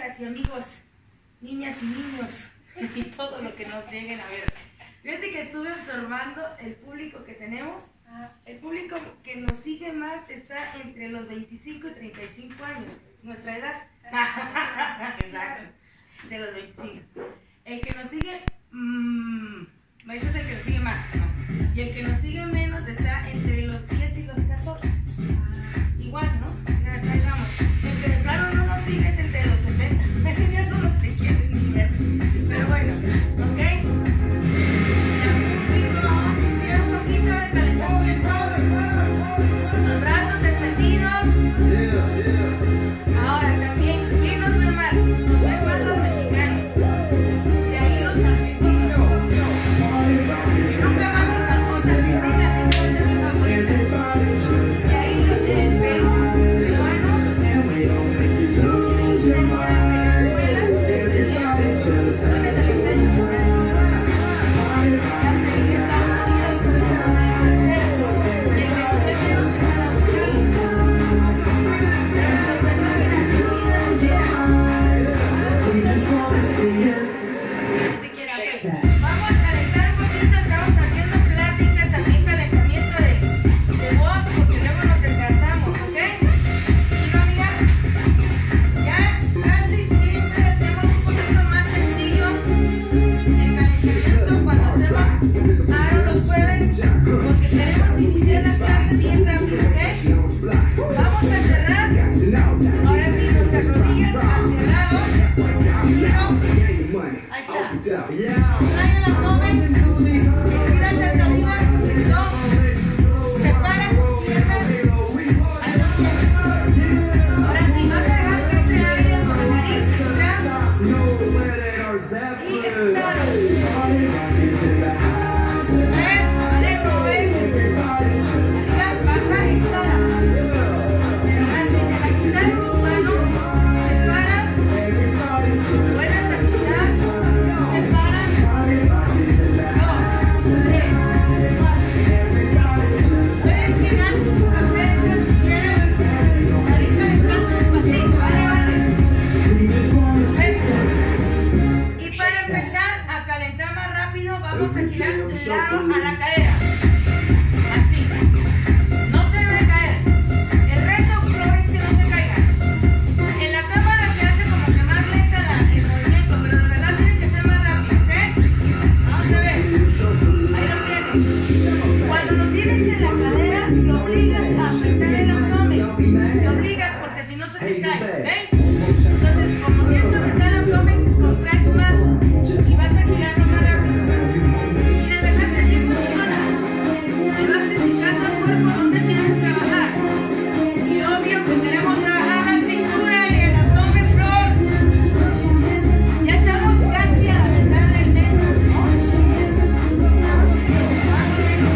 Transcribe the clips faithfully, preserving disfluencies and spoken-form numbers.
amigas y amigos, niñas y niños, y todo lo que nos lleguen a ver. Fíjate que estuve observando el público que tenemos. El público que nos sigue más está entre los veinticinco y treinta y cinco años, nuestra edad. Exacto, de los veinticinco. El que nos sigue, mmm, ese es el que nos sigue más, ¿no? Y el que nos sigue menos está entre los diez y los catorce. Igual, ¿no? O sea, acá digamos, el que de plano no nos sigue es entre los setenta. Ese ya no nos se quiere ni ver. Pero bueno, ¿ok? Un poquito de calentamiento. Los brazos extendidos. Ahora también, ¿quién nos ve más? Nos ven más los mexicanos. De ahí los argentinos. Nunca más mis famosas, mi rola siempre va a ser mi favorita. De ahí los de Perú, peruanos, Venezuela, vamos a girar de lado a la cadera. Así. No se debe caer. El reto Flor es que no se caiga. En la cámara se hace como que más lenta la, el movimiento, pero de verdad tiene que ser más rápido, ¿ok? Vamos a ver. Ahí lo tienes. Cuando lo tienes en la cadera, te obligas a apretar el abdomen. Te obligas porque si no se te cae, ¿ok? Entonces, como tienes que apretar el abdomen, contraes más y vas a girarlo más rápido. Y de repente si funciona, te vas escuchando el cuerpo donde tienes que trabajar. Y obvio que queremos trabajar la cintura y el abdomen, Flor. Ya estamos casi a la mitad del mes, ¿no? Más o menos.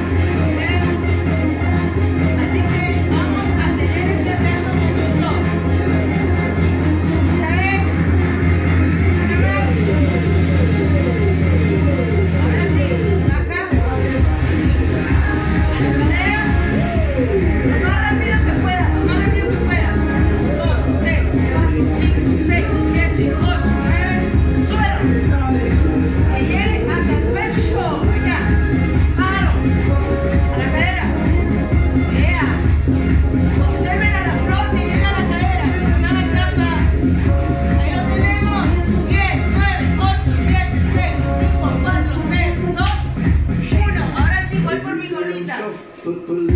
Así que vamos a tener este reto juntos. Una vez, una vez. Ahora sí, baja. A la cadera. Lo más rápido que puedas, lo más rápido que puedas. Dos, tres, cuatro, cinco, seis, siete, ocho, nueve. Suelo. Que llegue hasta el pecho. Allá. Bájalo. A la cadera. Vea. Observen a la Flor que llega a la cadera. Nada trampa. Ahí lo tenemos. diez, nueve, ocho, siete, seis, cinco, cuatro, tres, dos, uno. Ahora sí, voy por mi gorrita.